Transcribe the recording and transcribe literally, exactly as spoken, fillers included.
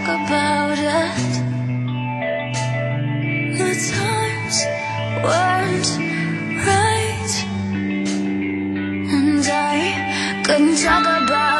talk about it. The times weren't right, and I couldn't talk about